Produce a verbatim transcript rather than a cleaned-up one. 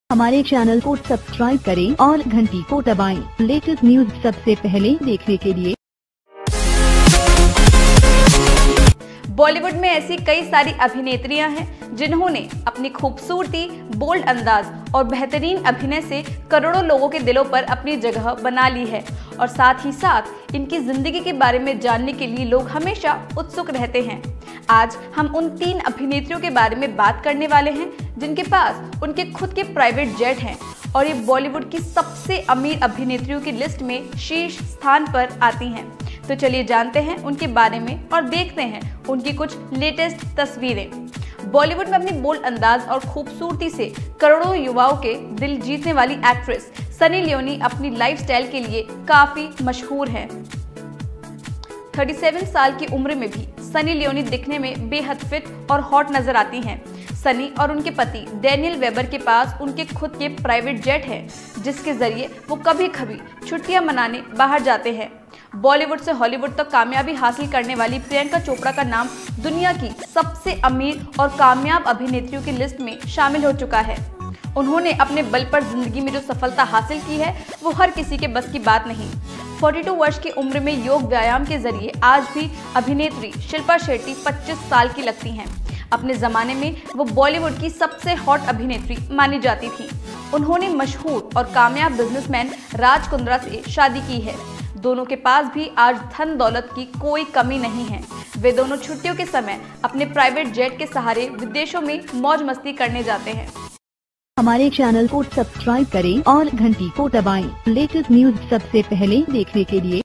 हमारे चैनल को सब्सक्राइब करें और घंटी को दबाएं। लेटेस्ट न्यूज सबसे पहले देखने के लिए। बॉलीवुड में ऐसी कई सारी अभिनेत्रियां हैं जिन्होंने अपनी खूबसूरती, बोल्ड अंदाज और बेहतरीन अभिनय से करोड़ों लोगों के दिलों पर अपनी जगह बना ली है और साथ ही साथ इनकी जिंदगी के बारे में जानने के लिए लोग हमेशा उत्सुक रहते हैं। आज हम उन तीन अभिनेत्रियों के बारे में बात करने वाले हैं जिनके पास उनके खुद के प्राइवेट जेट हैं और ये बॉलीवुड की सबसे अमीर अभिनेत्रियों की लिस्ट में शीर्ष स्थान पर आती हैं। तो चलिए जानते हैं उनके बारे में और देखते हैं उनकी कुछ लेटेस्ट तस्वीरें। बॉलीवुड में अपनी बोल्ड अंदाज और खूबसूरती से करोड़ों युवाओं के दिल जीतने वाली एक्ट्रेस सनी लियोनी अपनी लाइफस्टाइल के लिए काफी मशहूर है। सैंतीस साल की उम्र में भी सनी लियोनी दिखने में बेहद फिट और हॉट नजर आती हैं। सनी और उनके पति डैनियल वेबर के पास उनके खुद के प्राइवेट जेट है जिसके जरिए वो कभी कभी छुट्टियां मनाने बाहर जाते हैं। बॉलीवुड से हॉलीवुड तक कामयाबी हासिल करने वाली प्रियंका चोपड़ा का नाम दुनिया की सबसे अमीर और कामयाब अभिनेत्रियों की लिस्ट में शामिल हो चुका है। उन्होंने अपने बल पर जिंदगी में जो सफलता हासिल की है वो हर किसी के बस की बात नहीं। बयालीस वर्ष की उम्र में योग व्यायाम के जरिए आज भी अभिनेत्री शिल्पा शेट्टी पच्चीस साल की लगती हैं। अपने जमाने में वो बॉलीवुड की सबसे हॉट अभिनेत्री मानी जाती थी। उन्होंने मशहूर और कामयाब बिजनेसमैन राज कुंद्रा से शादी की है। दोनों के पास भी आज धन दौलत की कोई कमी नहीं है। वे दोनों छुट्टियों के समय अपने प्राइवेट जेट के सहारे विदेशों में मौज मस्ती करने जाते हैं। हमारे चैनल को सब्सक्राइब करें और घंटी को दबाएं। लेटेस्ट न्यूज सबसे पहले देखने के लिए।